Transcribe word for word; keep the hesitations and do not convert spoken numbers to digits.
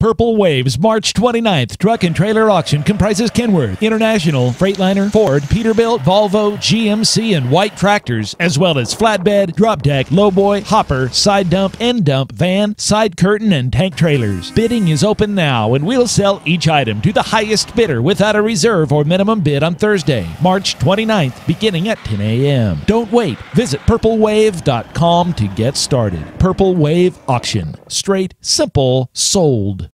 Purple Wave's March twenty-ninth truck and trailer auction comprises Kenworth, International, Freightliner, Ford, Peterbilt, Volvo, G M C, and White tractors, as well as flatbed, drop deck, lowboy, hopper, side dump, end dump, van, side curtain, and tank trailers. Bidding is open now, and we'll sell each item to the highest bidder without a reserve or minimum bid on Thursday, March twenty-ninth, beginning at ten a m Don't wait. Visit purple wave dot com to get started. Purple Wave Auction. Straight, simple, sold.